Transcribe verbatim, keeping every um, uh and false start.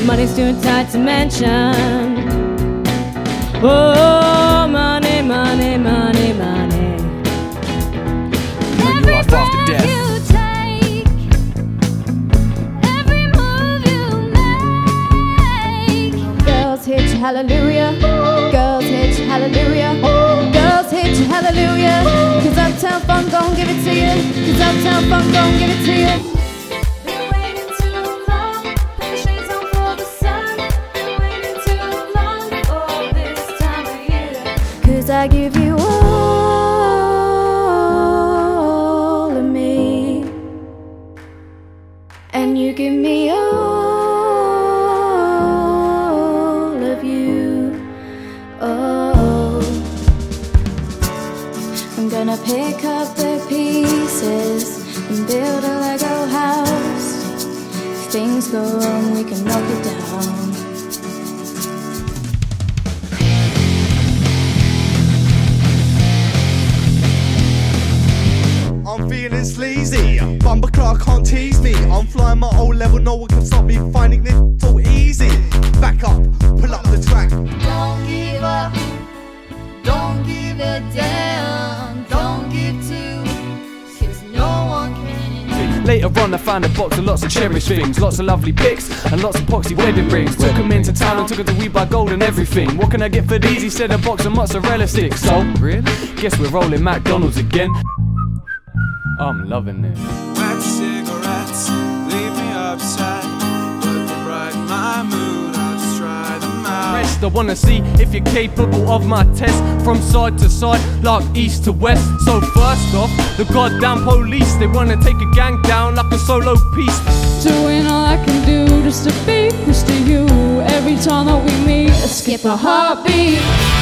money's too tight to mention. Oh, money, money, money, money. Every breath you take, every move you make. Girls hit you hallelujah, girls hit you hallelujah, girls hit you hallelujah. Cause Uptown Funk gon' give it to you, cause Uptown Funk gon' give it to you. Been waiting too long, put the shades on for the sun. Been waiting too long for this time of year. Cause I give you all of me, and you give me all of you. Oh, I'm gonna pick up the pieces and build a Lego house. If things go wrong, we can knock it down. I'm feeling sleazy, Bumper Clark can't tease me. I'm flying my old level, no one can stop me. Finding this so easy. Back up, pull up the track. Don't give up, don't give a damn, don't give two, cause no one can. Later on I found a box of lots of cherished things, lots of lovely pics and lots of poxy wedding rings. Took them into town and took her to We Buy Gold and everything. What can I get for these? He said a box of mozzarella sticks. So, really? Guess we're rolling McDonald's again. I'm loving it. Wet cigarettes leave me upset, but to brighten my mood I'll just try them out. Rest, I wanna see if you're capable of my test. From side to side, like east to west. So first off, the goddamn police, they wanna take a gang down like a solo piece. Doing all I can do just to be close to you. Every time that we meet, I skip a heartbeat.